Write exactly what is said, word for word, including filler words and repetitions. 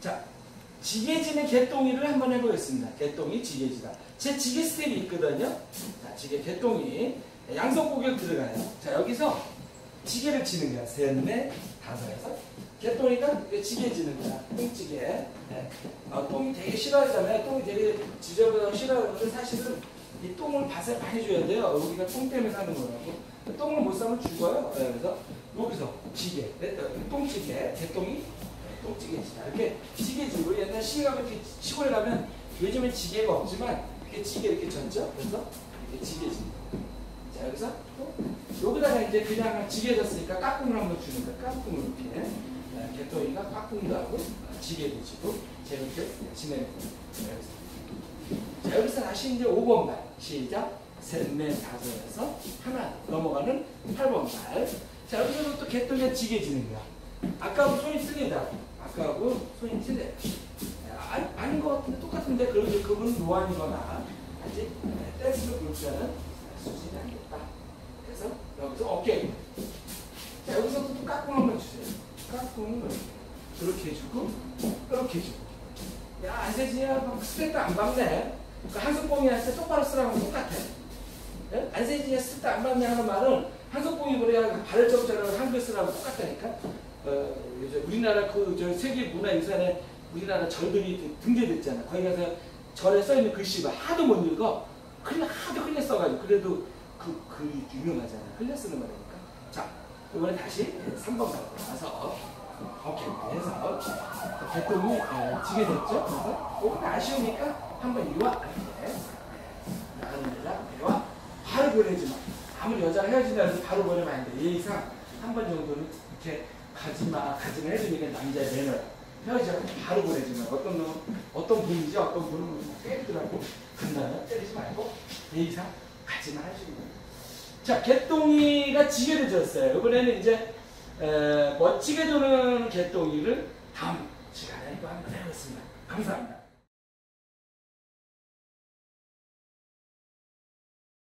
자, 지게지는 개똥이를 한번 해보겠습니다. 개똥이 지게지다. 제 지게 스텝이 있거든요. 자, 지게 개똥이 양손고개 들어가요. 자, 여기서 지게를 치는 거야. 셋, 넷, 다섯, 여섯. 개똥이가 지게지는 거야. 똥지게. 네. 아, 똥이 되게 싫어하잖아요. 똥이 되게 지저분하고 싫어하는데 사실은 이 똥을 밭에 많이 줘야 돼요. 우리가 똥 때문에 사는 거라고. 똥을 못 사면 죽어요. 네, 그래서 여기서 지게, 네, 똥지게, 개똥이 똥지게지다. 이렇게 지게지고 옛날 시가 이렇게 시골에 가면 요즘엔 지게가 없지만 이렇게 지게 이렇게 졌죠. 그래서 이렇게 지게지. 자, 여기서 또 여기다가 이제 그냥 지게졌으니까 깍꿍을 한번 주는 거야. 깍꿍을 이렇게. 네, 개똥이가 깍꿍도 하고 지게도 지고 재밌게 지내는 거예요. 자, 여기서 다시 이제 오 번 발. 시작. 셋, 넷, 다섯, 여섯, 하나 넘어가는 팔 번 발. 자, 여기서도 또 개똥이가 지게지는 거야. 아까하고 손이 틀리다. 아까하고 손이 틀려요. 아, 아닌 것 같은데 똑같은데 그런데 그분은 노안이거나 아직 댄스를 볼 줄 아는 수준이 아니겠다. 그래서 여기서 어깨. 자, 여기서 또 깍꿍 한번 주세요. 깍꿍을 그렇게 해주고 그렇게 해주고. 야, 안세진이야 스텝도 안 밟네. 그 한손봉이 할 때 똑바로 쓰라고 똑같아. 예? 안세진이야 스텝도 안 밟네 하는 말은 한손봉이 그래야 발을 적절하고 한글 쓰라고 똑같다니까. 어, 우리나라 그 저 세계 문화유산에 우리나라 절들이 등재됐잖아. 거기 가서 절에 써있는 글씨가 하도 못 읽어. 그냥 하도 흘려 써가지고. 그래도 그 글이 유명하잖아. 흘려 쓰는 거니까. 자, 이번에 다시 삼 번 가고 나서 오케이. 그래서 개똥이 지게 됐죠. 그래서 조금 아쉬우니까 한번 이리 와. 이렇게 나가는 여자 이리 와. 바로 보내지 마. 아무리 여자가 헤어진다 해서 바로 보내면 안 돼. 예의상 한 번 정도는 이렇게 가지마, 가지마 해주니까 남자의 매너야. 헤어지자고 바로 보내주면 어떤 놈, 어떤 분이지 어떤 분은 때리더라고. 그러면 때리지 말고 예의상 가지마 해주는 거야. 자, 개똥이가 지게를 졌어요. 이번에는 이제 에, 멋지게 도는 개똥이를 다음 시간에 한번 해보겠습니다. 감사합니다.